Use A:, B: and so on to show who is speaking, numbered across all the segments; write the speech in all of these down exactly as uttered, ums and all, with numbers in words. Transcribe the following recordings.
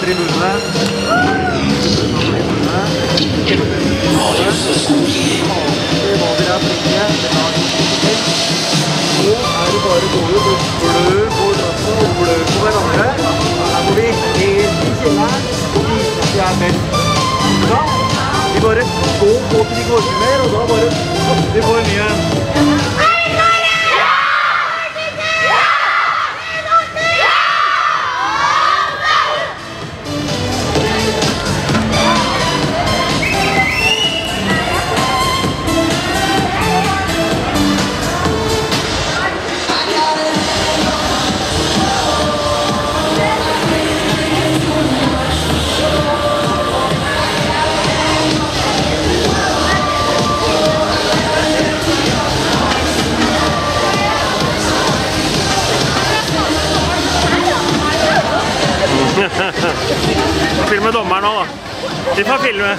A: tribunene. Det var vi der flinke. Nå er det bare å gå ut og blø på rassen og blø på hverandre. Her må vi helt i kjelleren og vise at vi er best. Da, vi bare går på til de går til mer, og da bare satser vi på en ny en.
B: Filme dommeren nå da. De får filme.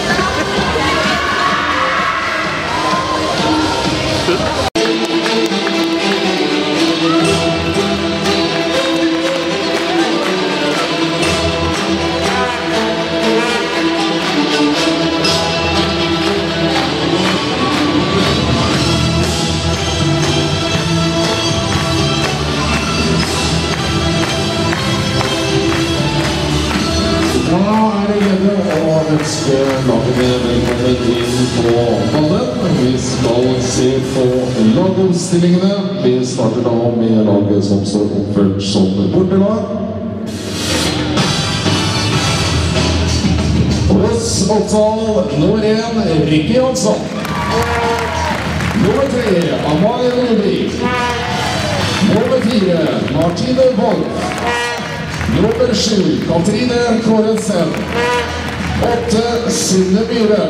C: Ønske lagene velkommen inn på ballen. Vi skal se på lagoppstillingene. Vi starter da med laget som står oppført som bortelag. Hos Oppsal nummer én, Rikke Jansson. Nummer tre, Amalie Nordvik. Nummer fire, Martine Wolf. Nummer sju, Katrine Kårensen. åtte, Synne Myhre.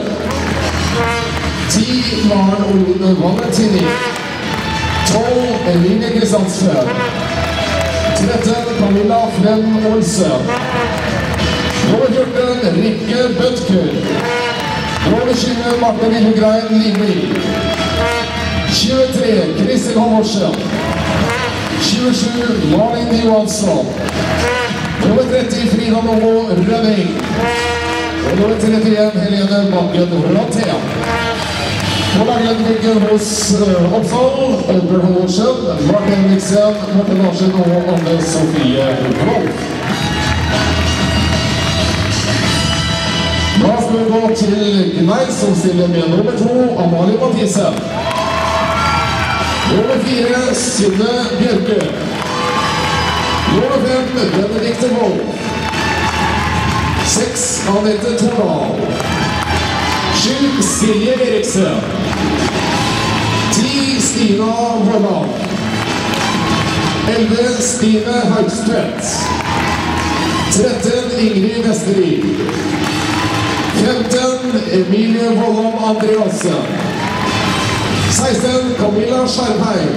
C: ti, Maren Oline Valentini. tolv, Eline Kristiansen. tretten, Camilla Flem Olsen. Nummer fjorten, Rikke Bøttker. Nummer tjue, Marte Lillegrein Lindvik. tjuetre, Kristin Halvorsen. tjuesju, Malin Johansson. Nummer tretti, Frida Novo Rønning. Og nummer trettien, Helene Bakken Rantea. På laglendingen hos uh, Oppsal, Albert Halvorsen, Martin Henriksen, Morten Larsen og Anne Sofie Wolf. Da skal vi gå til Gneis, som stiller med nummer to, Amalie Mathisen. Nummer fire, Synne Bjørke. Nummer fem, Benedikte Wolf. seks, Anette Tordal. sju, Silje Eriksen. ti, Stina Volland. elleve, Stine Haugstvedt. tretten, Ingrid Vestervik. femten, Emilie Volland Andreasen. seksten, Camilla Skjermheim.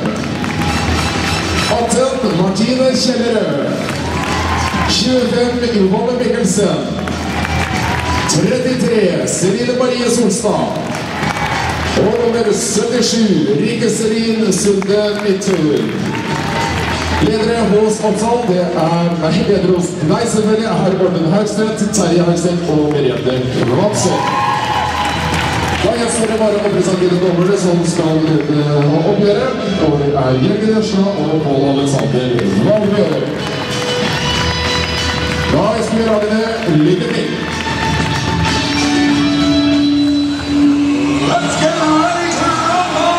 C: atten, Martine Kjellerød. tjuefem, Yvonne Mikkelsen. trettitre, Cyrille Marie Solstad. Og nummer syttisju, Rike Selin Sunde Midtur. Ledere hos Oppsal, det er nei, ledere hos Gneis selvfølgelig, er Morten Haugstvedt, Terje Haugstvedt og Merete Vanse. Da gjenstår det bare å presentere dommerne som skal lede oppgjøret, og det er Jørgen Jørsla og Pål Alexander Valbjørn. Da ønsker vi lagene lykke til. Let's get ready to rumble!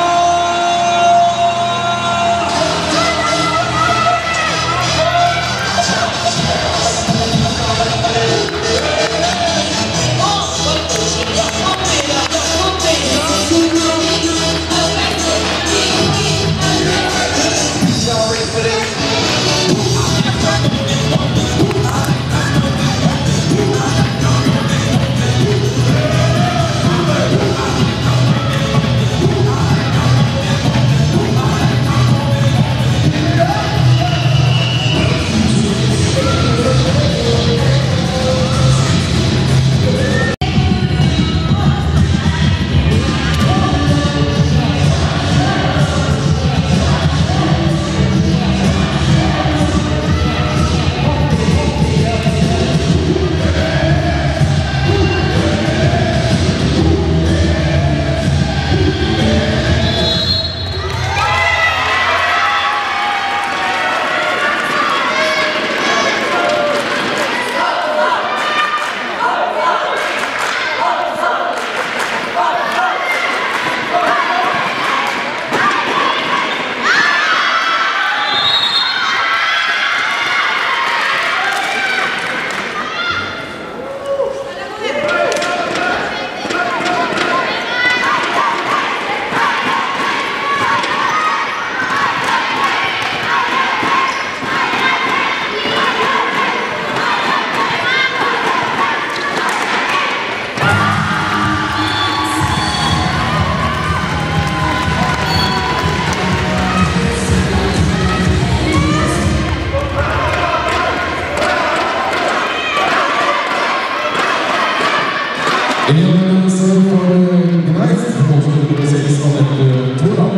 C: En serve for Gneist, målskudd nummer seks, Anette Thorland.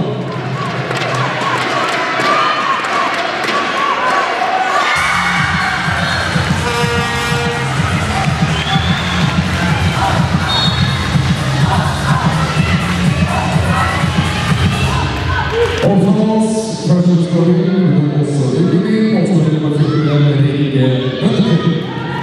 C: Offenhals, første utskåring, men også Yggeli, målskudd nummer fire, Rike Nøtterøy.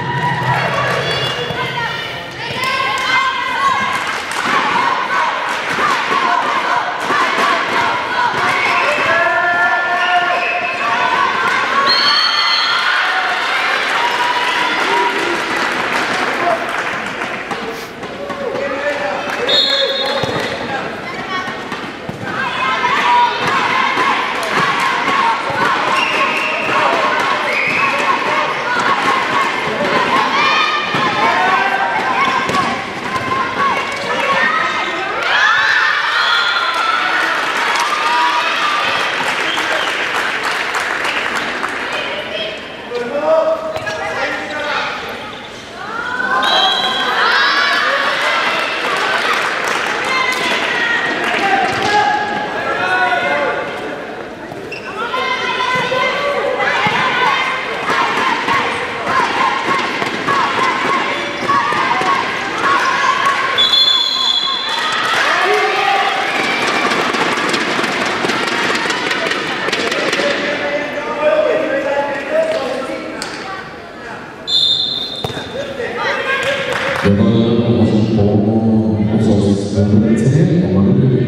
C: Det var også på omsorgsnummer tre, og man blir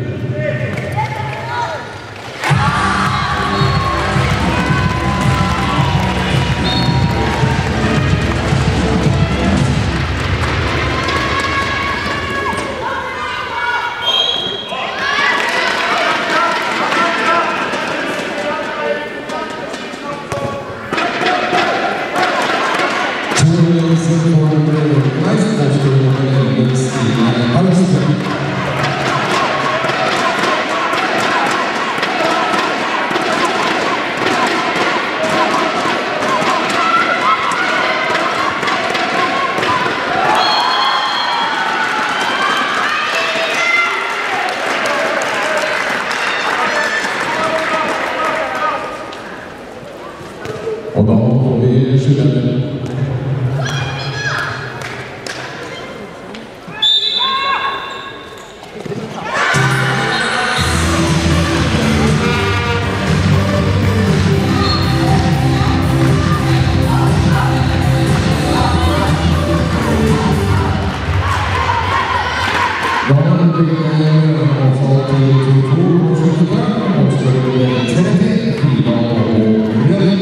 C: Og da får vi skylde. Da blir det avfall til to og sluttene, og så blir det tretti, Frida og Rønning.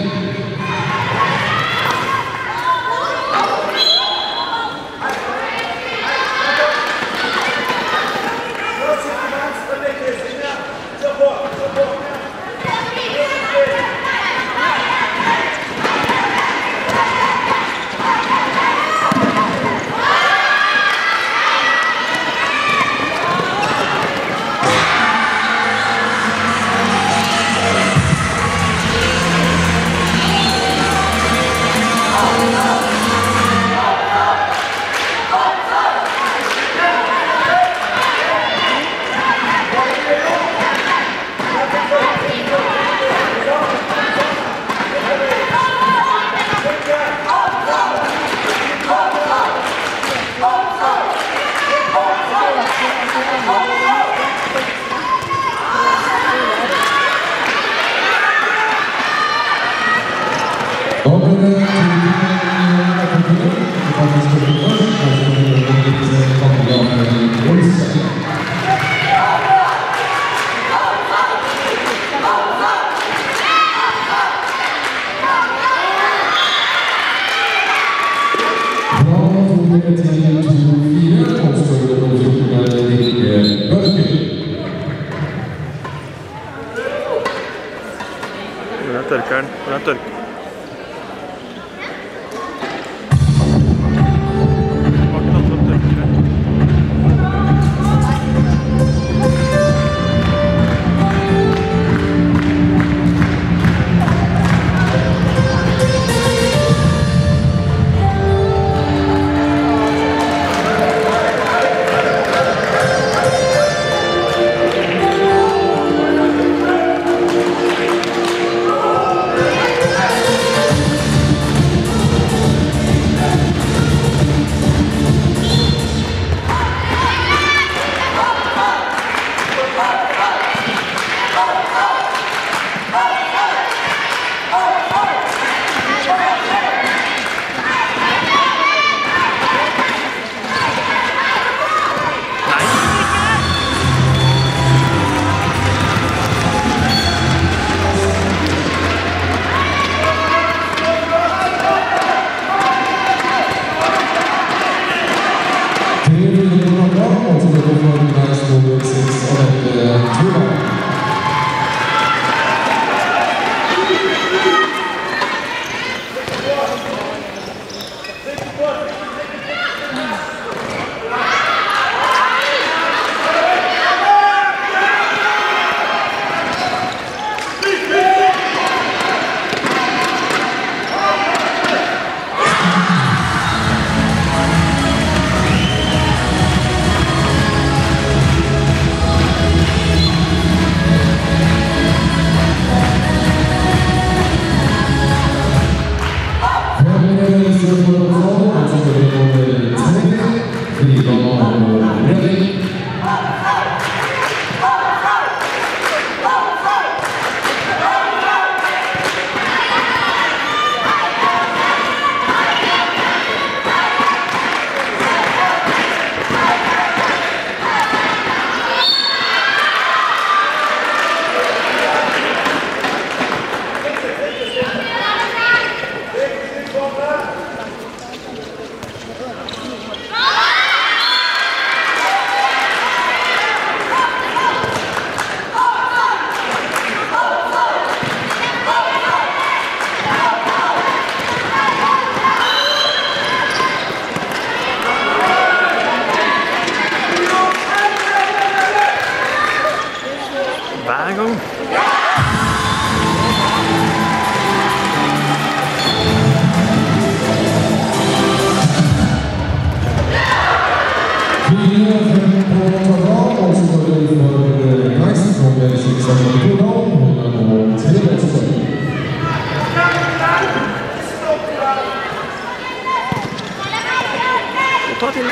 B: Tørker den. Den tørker. Ta til det.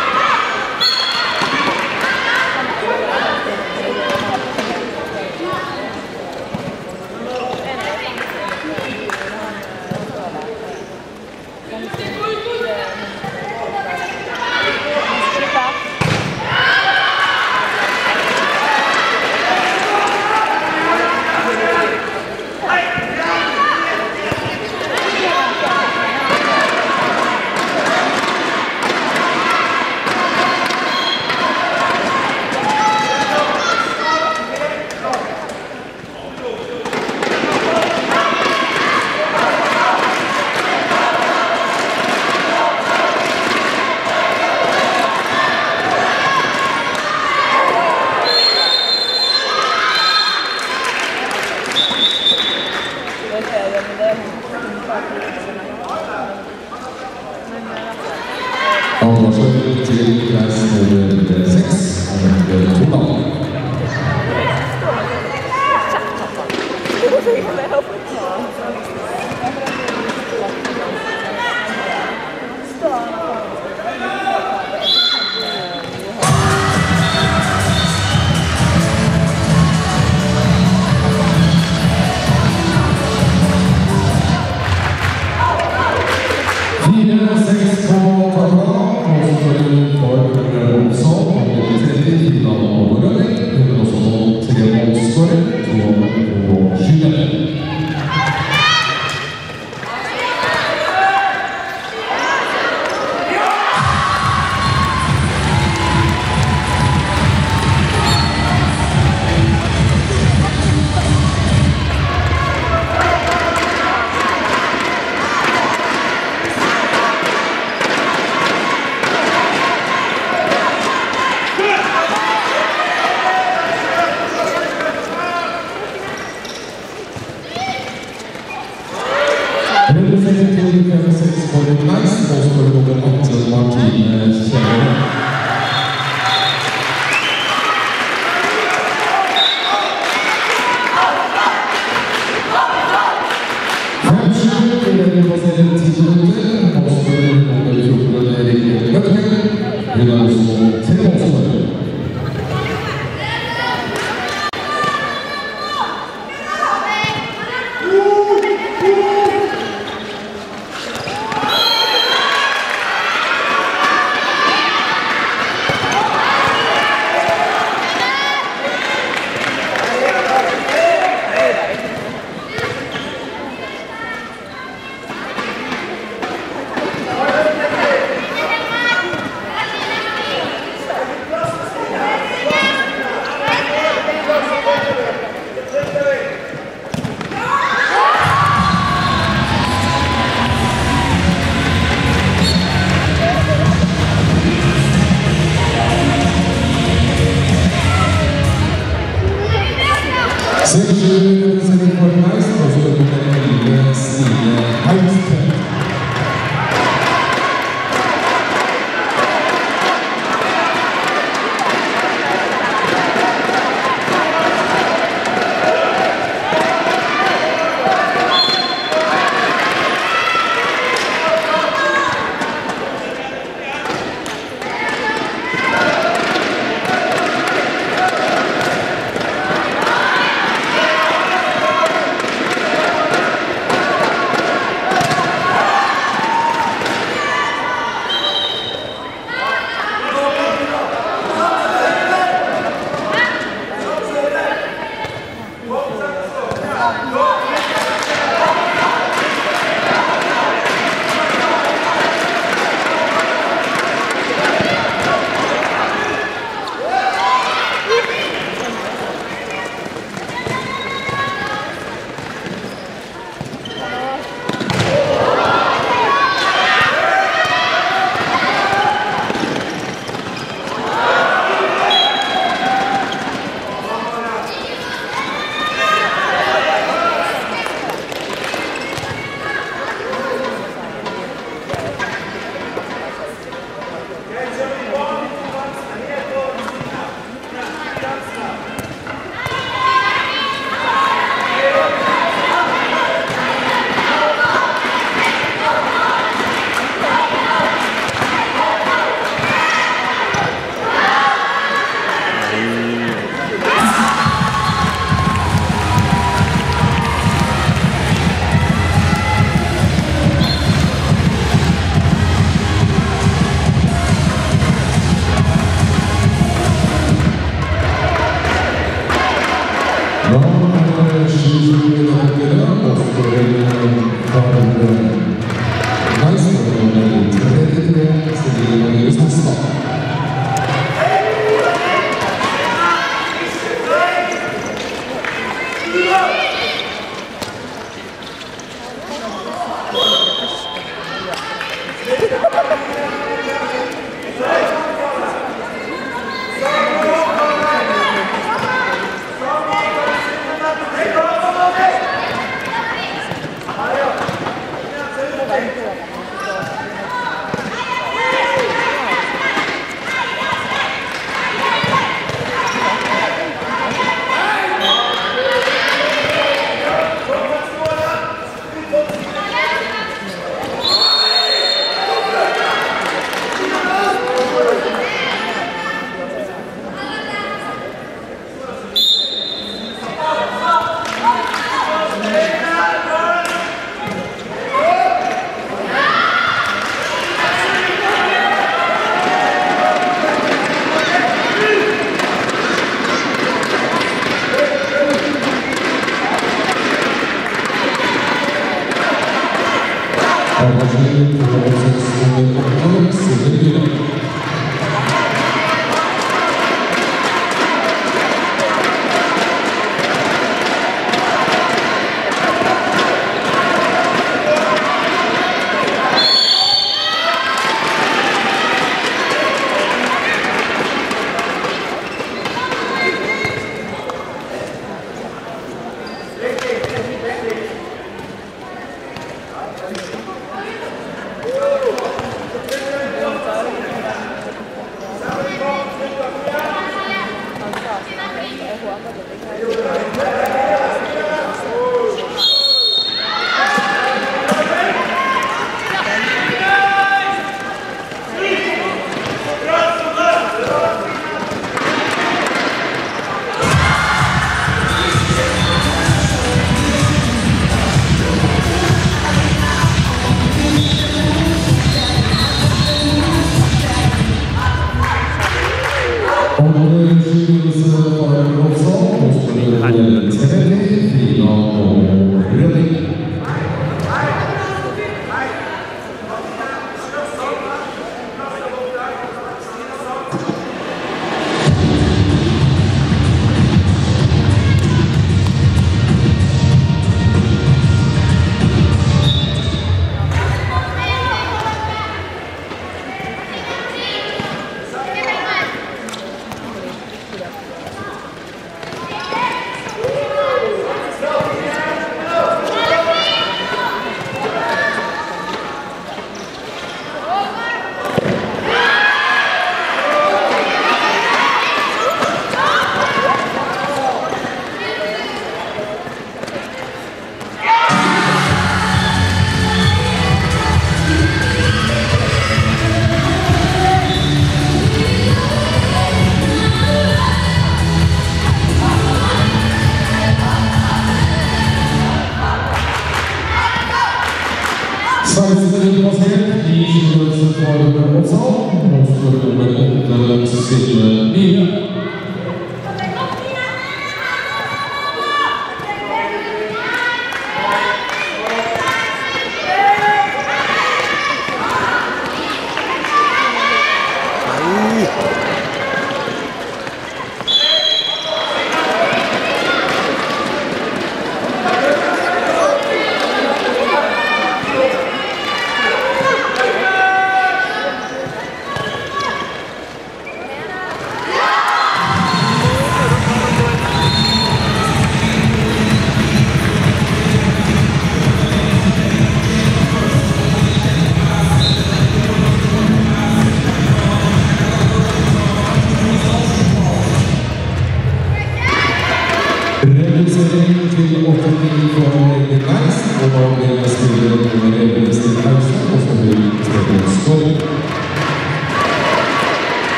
C: Avvarsel til plass nummer seks, Tordal. fire seks på Tordal. Representing fem seks for det nice, og så går det over Atle Martine Kjell. fem sju til det passerer ti minutter, og så går det over fjorten Erik Løtting. Hun er også tre målsmål.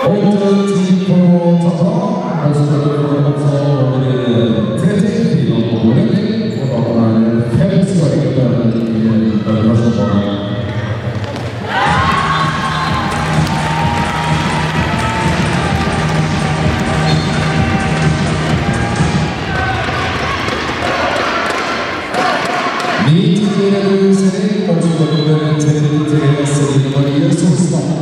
C: åtte ti på Tata, og så skal vi få nummer tretti til nummer nitti, og da er det fem skåringer i den første banen. nitti-fire Serin, og så går det nummer trettitre Celine Marie Solstad.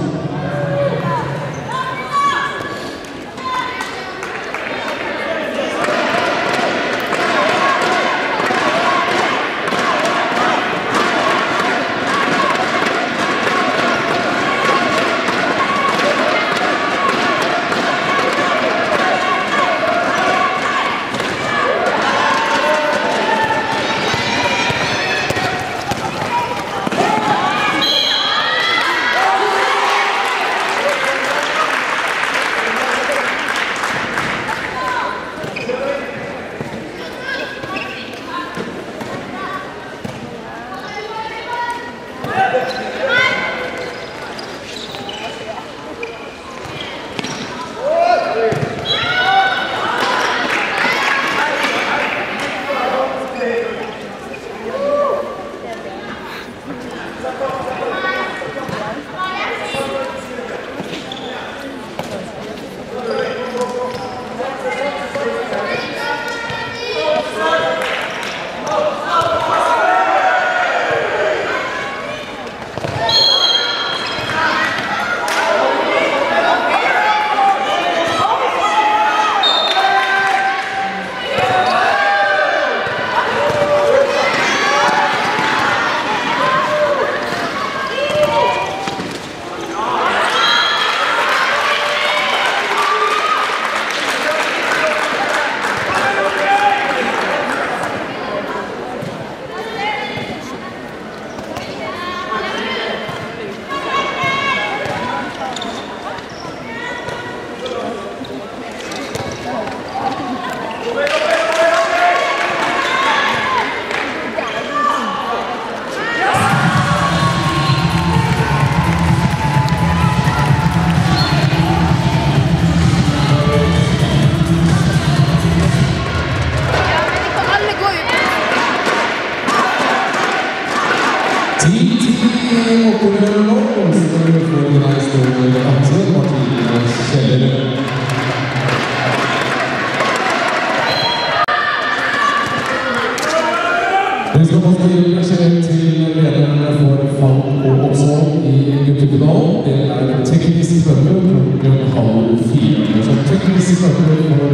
C: Vi skal få gi beskjed til lederne for fall og oppsalg i guttefinalen. Det er teknisk spørsmål klokken halv fire. Så teknisk spørsmål for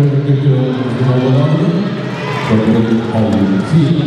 C: guttefinalen klokken halv fire.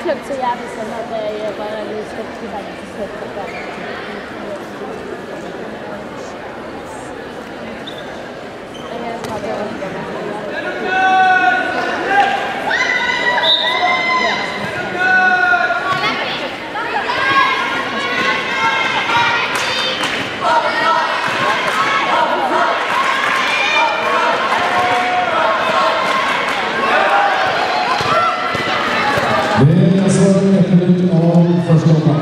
D: sløpt så jævlig sånn at jeg bare litt sløpt i verden til sløpt at det er. Jeg tar det
C: Det er svaret etter ut av første omgang.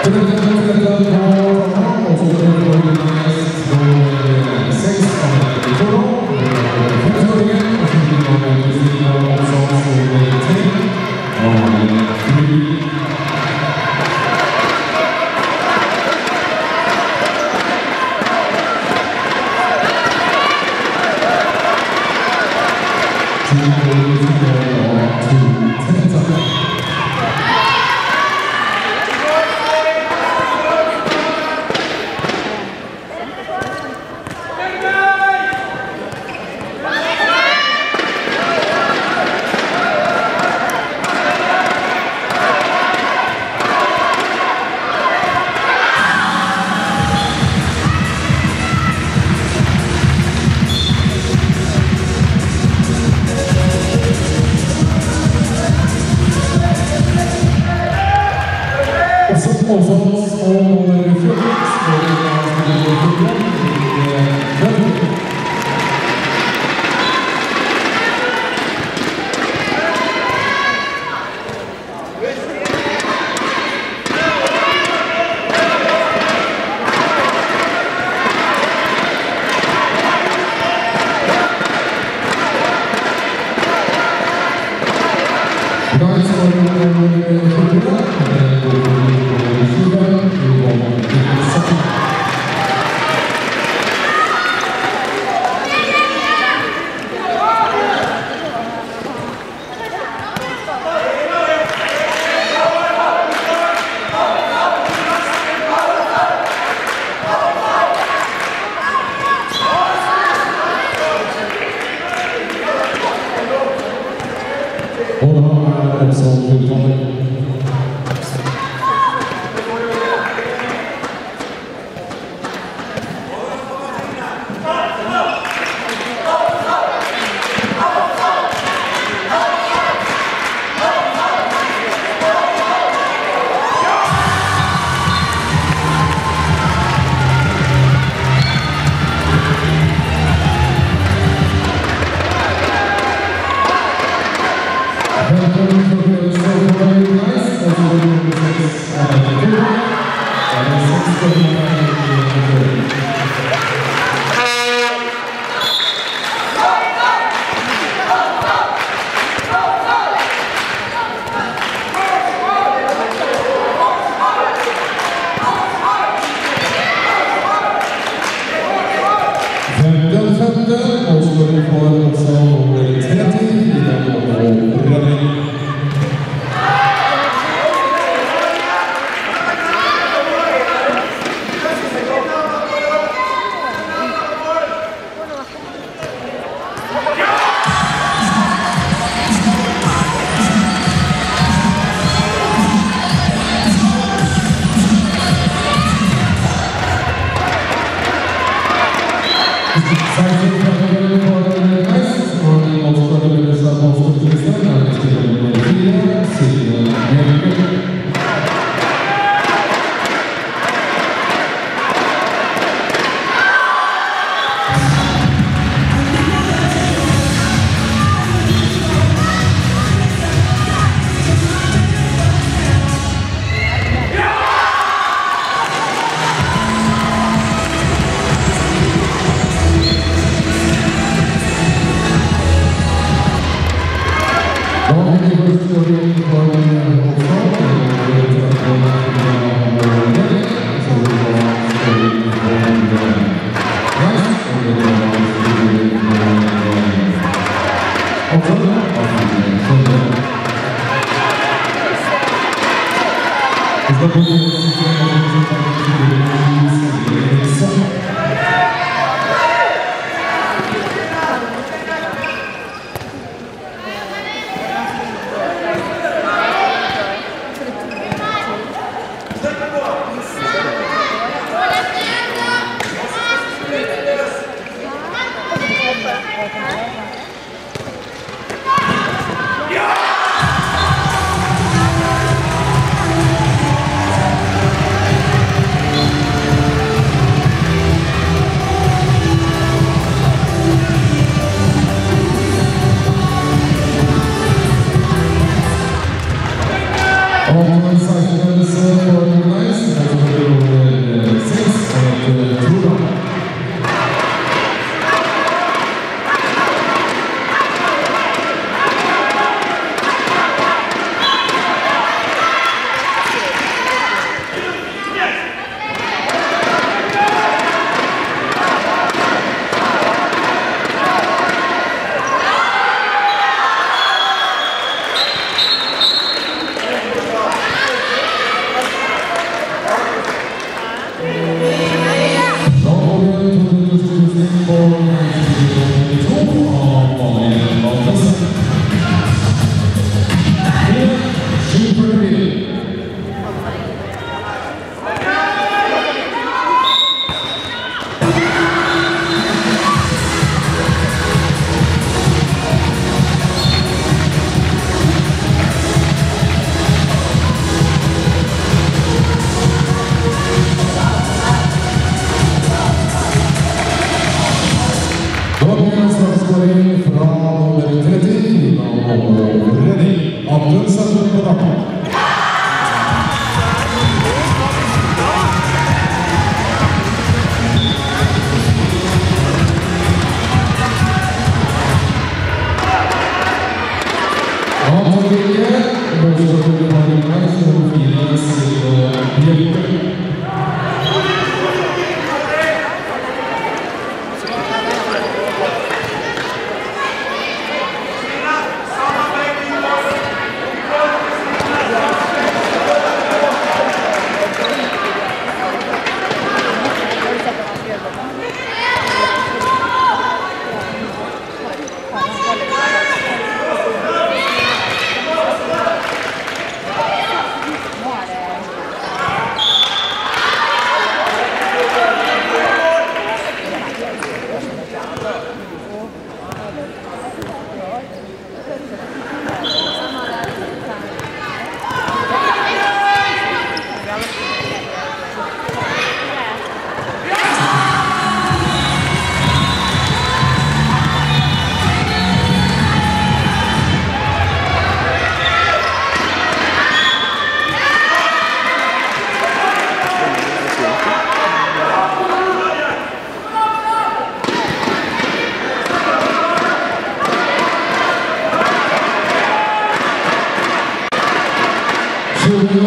C: All on side, the serve for the nice.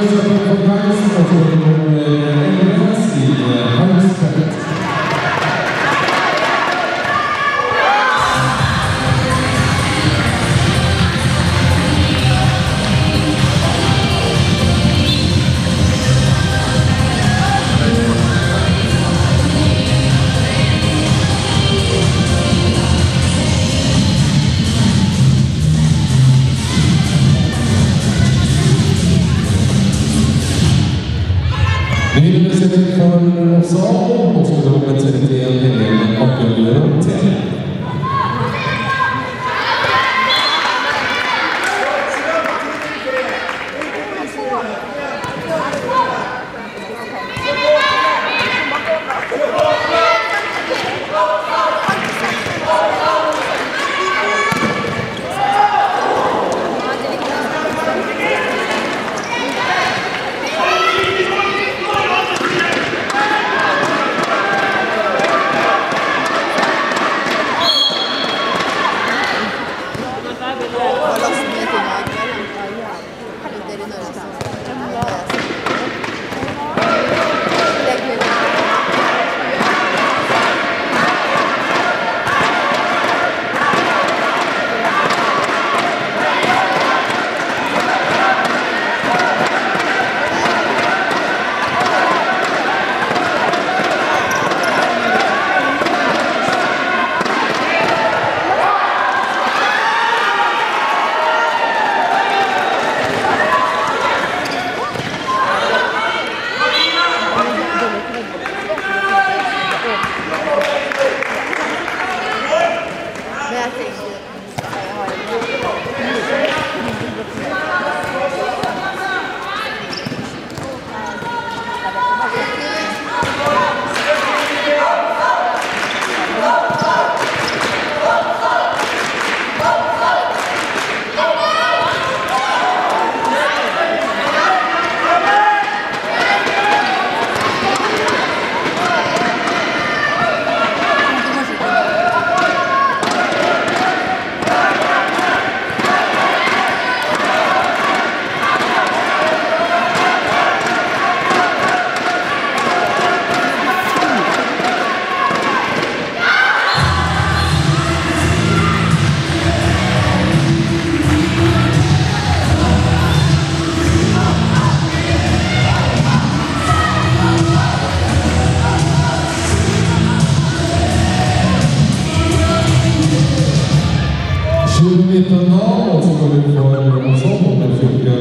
C: tjugonitton, och så går vi för ensemble med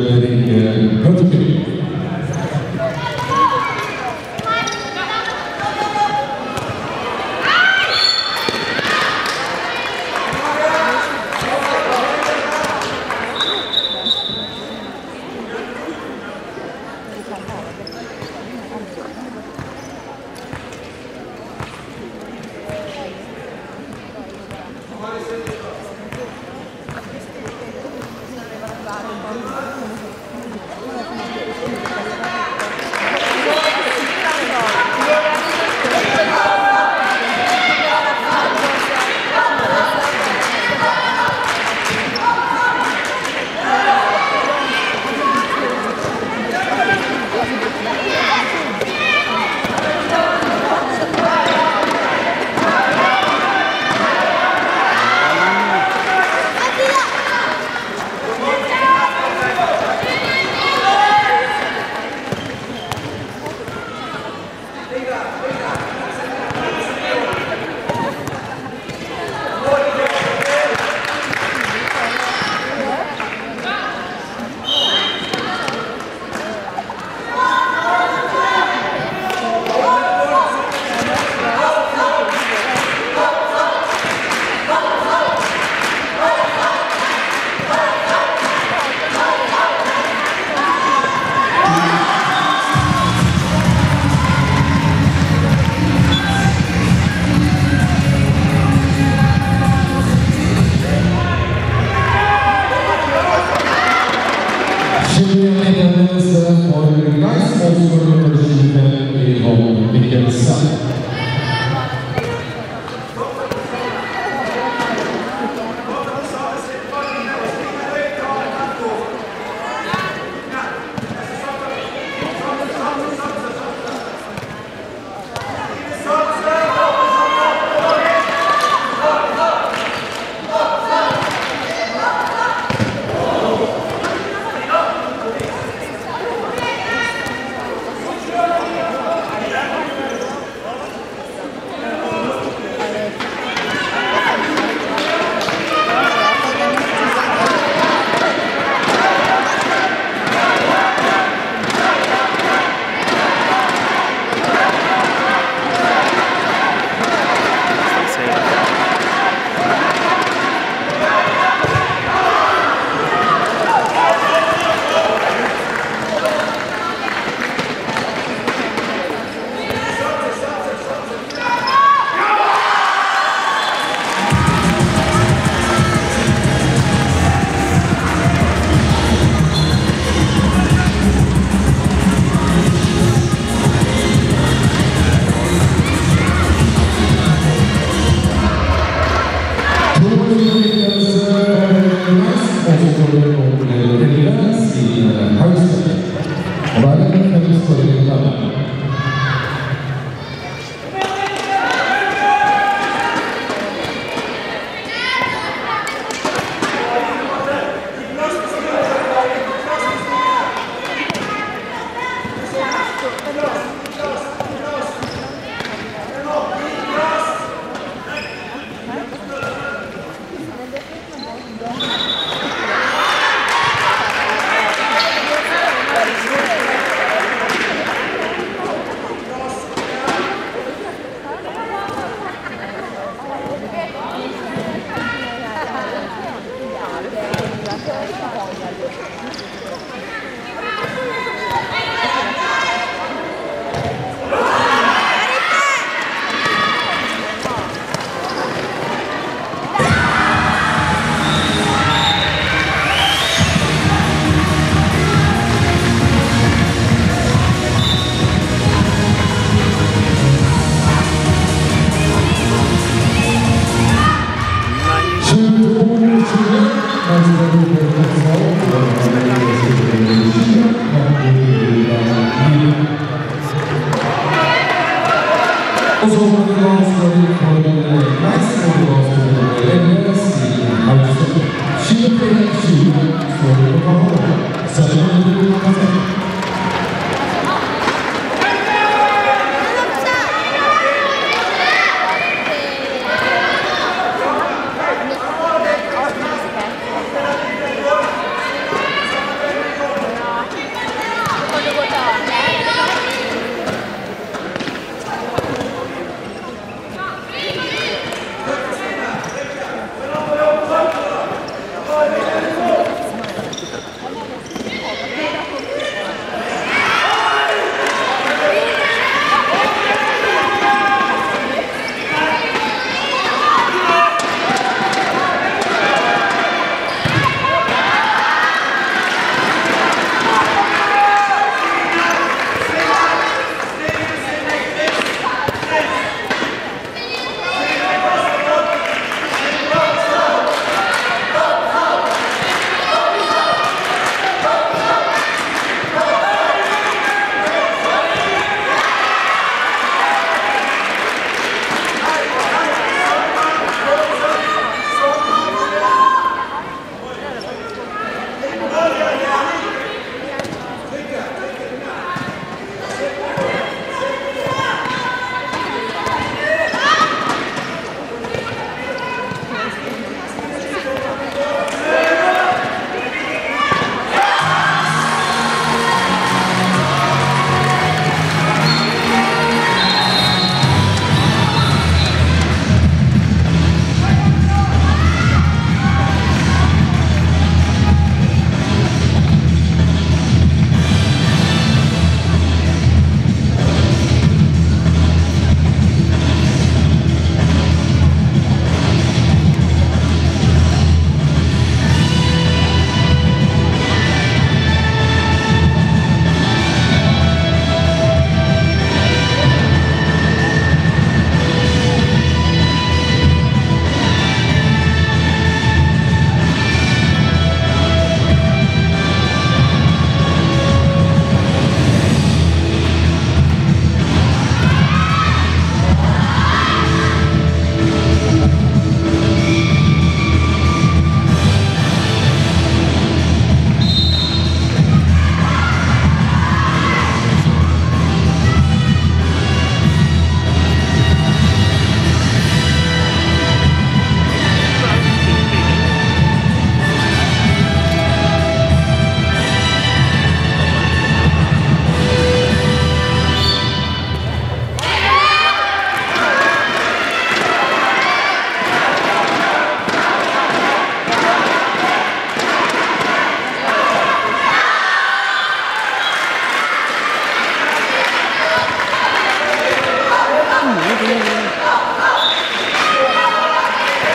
C: Fylke Hötterby.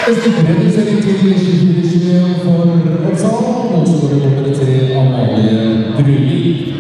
C: Tredje sending til tjuefire tjue for Oppsal, og så går det over til Amalie Brunvik.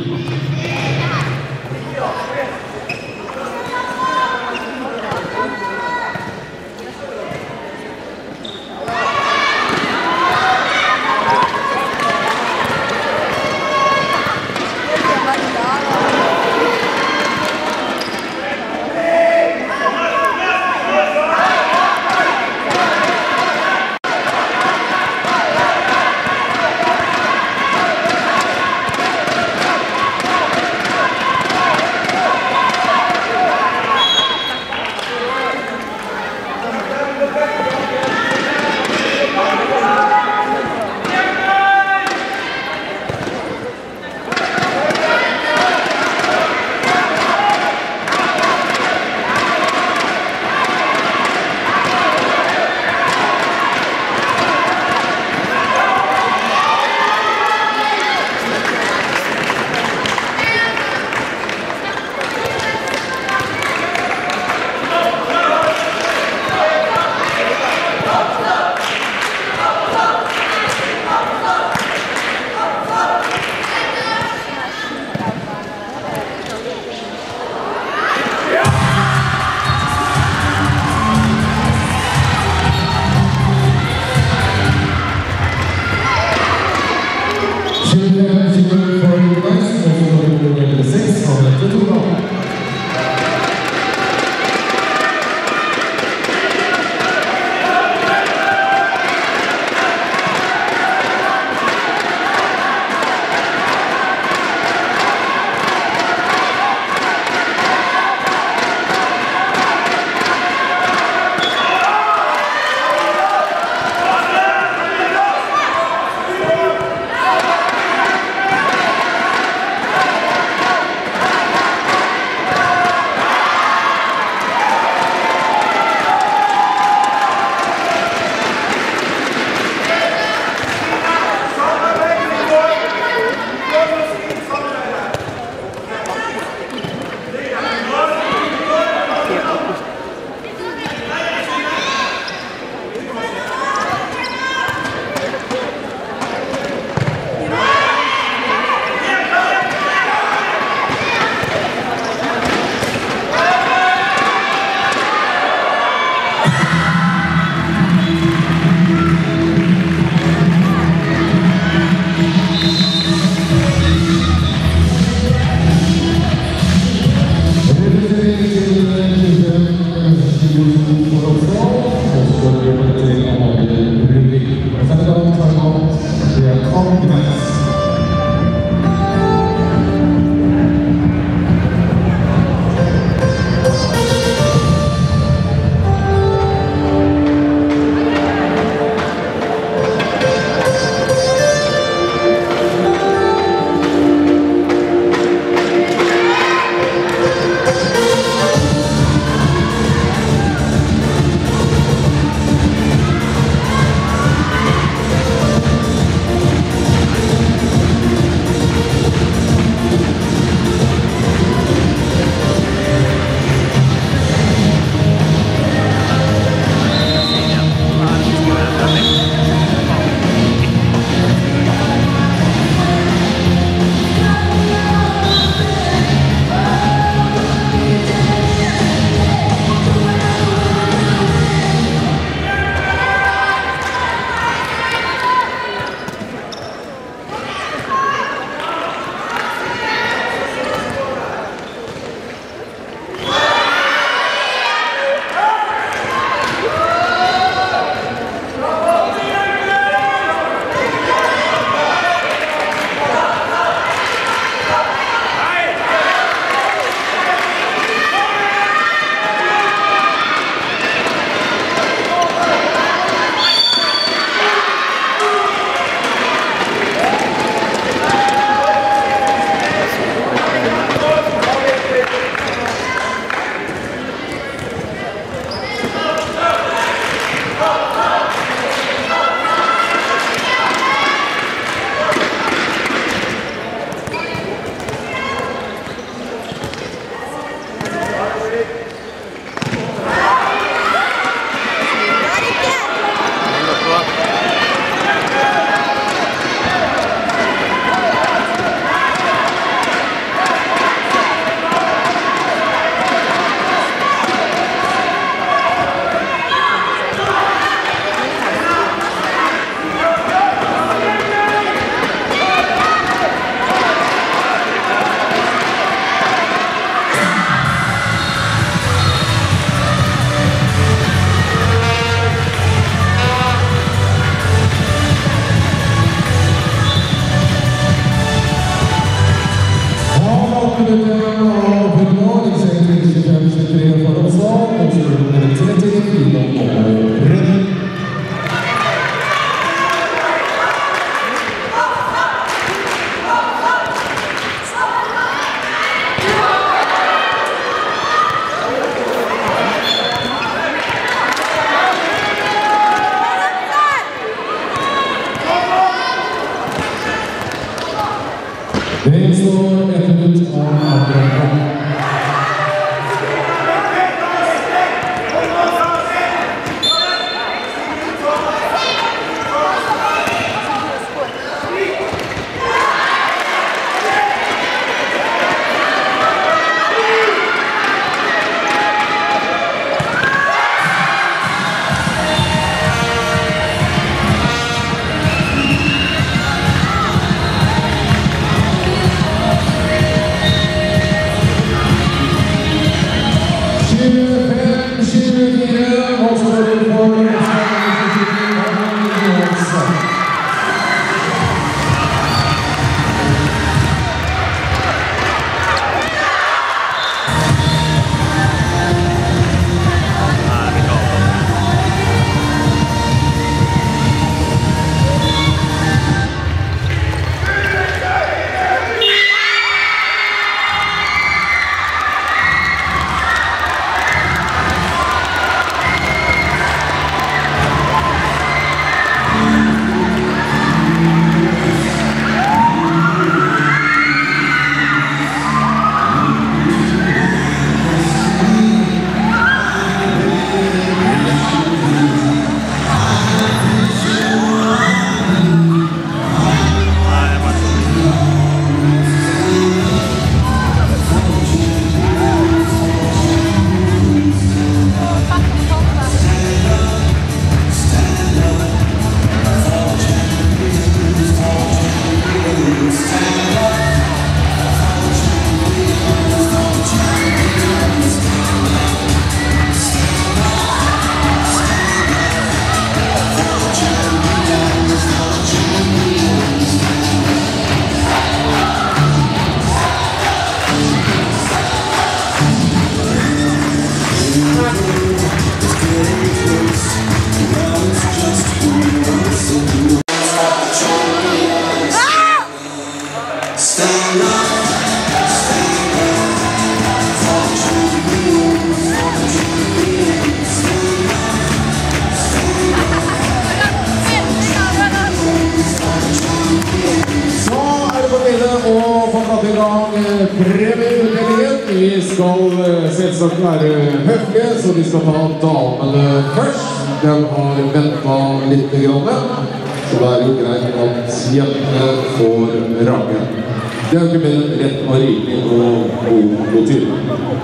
C: Vi skal selvsagt være høflige, så vi skal ta damene først. Den har ventet litt grann, så det er jo greit at jentene får range. Det er jo ikke mer rett og rimelig og god tydelig.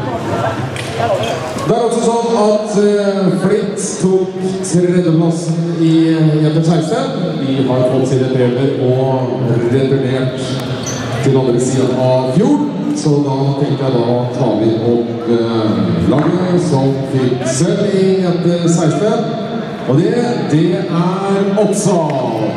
C: Det er også sånn at Flint tok tredjeplassen i jenter seksten. De har fått sine premier og returnert til andre siden av fjorden. Så da tenker jeg da tar vi opp eh, laget som fikk sølv i jenter seksten. Og det, det er Oppsal.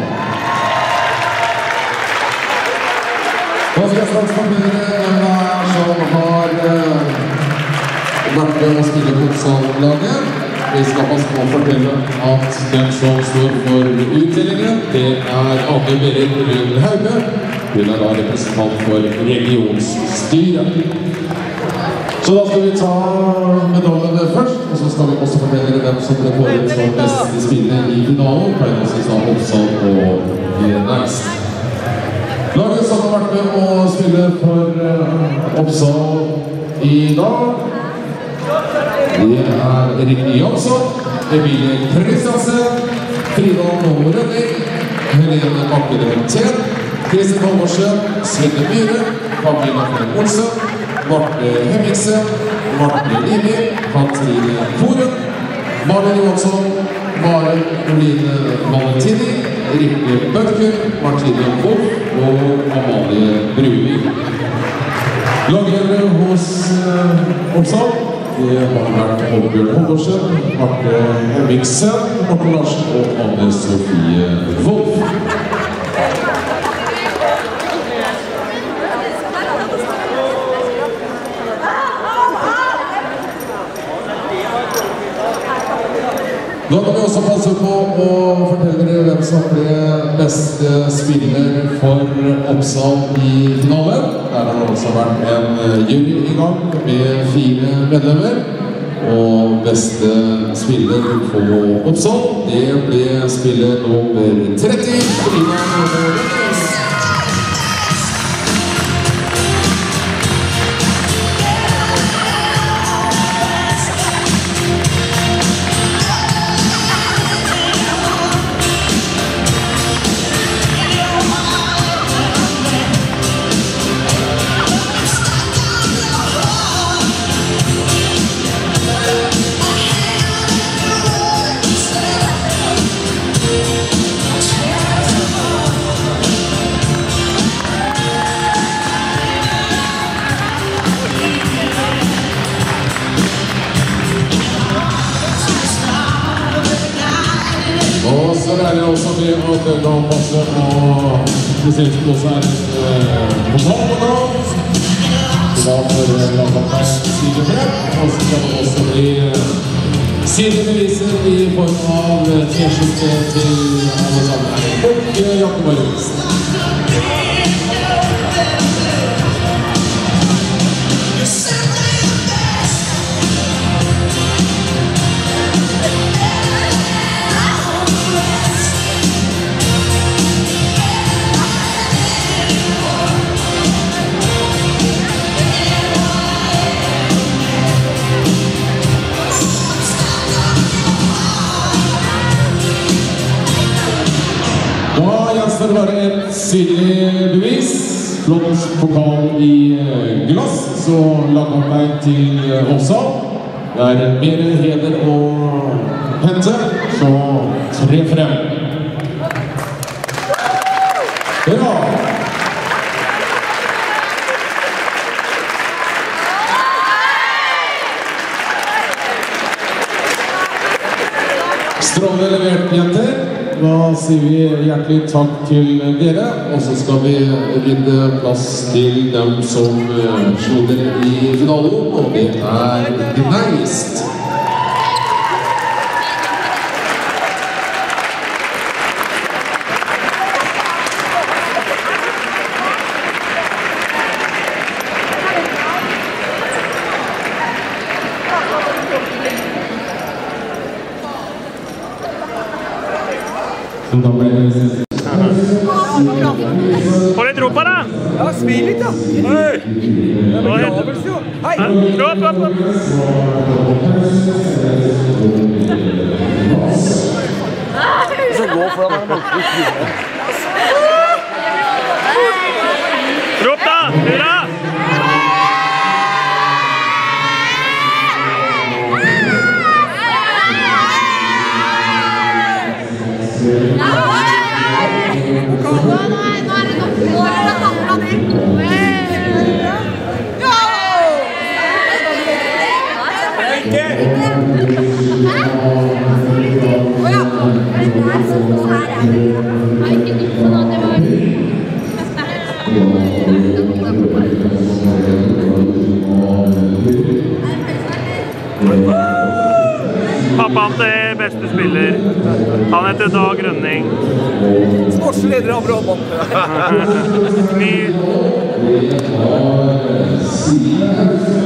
C: Da skal jeg straks fortelle hvem det er som har eh, vært med å spille på Oppsal-laget. Vi skal passe på å fortelle at den som står for utdelingen, det er Anne Berit Rund Hauge. Hun er da representant for regionsstyret. Så da skal vi ta medaljene først, og så skal vi også fortelle hvem som ble kåret som beste spiller i finalen. Pleienhåsvis av Oppsal og Næst. Laget som har vært med å spille for Oppsal i dag, det er Erik Jansson, Emilie Kristiansen, Frida Nå Rønning, Helene Bakkeren Tjen, Kristin Holmorsen, Svette Myhre, Camilla Fred Olsen, Marte Hemmingsen, Marte Limi, Katrine Foren, Malin Johansson, Maren Oline Valentini, Rikke Bøtker, Martine Wolf og Amalie Bruvik. Lagledere hos uh, Oppsal, det har vært Oddbjørn Holmorsen, Marte Hemmingsen, Marte Larsen og Anne Sofie Wolf. Da kan vi også passe på å fortelle dere hvem som ble beste spiller for Oppsal i finalen. Der har det også vært en jury i gang med fire medlemmer. Og beste spiller på Oppsal, det ble spiller nummer tretti. Frida Nå Rønning. Og så er det også med at det kan passe å bestilt på seg på talen. Så da får jeg laget meg side frem. Og så kan det også bli sidebeviser i form av t-skjorte til alle sammen. Og jakkebarist. Det er bare et synlig bevis. Flott pokal i glass, så lag opp deg til Oppsal. Det er mer heder å hente, så tre frem. Bra! Strålende levert, jenter. Da sier vi hjertelig takk til dere, og så skal vi rydde plass til dem som slo dere i finalen, og det er Gneist. Da ble det
B: Få litt ro på da!
A: Ja, smil litt da! Hei! Det er begravelse jo! Hei!
B: Opp, opp, opp!
A: Så gå for deg, man er
B: Rop da! Hurra! Pappaen til beste spiller. Han heter Dag Rønning.
A: Sportsleder av Brabant.
B: Ny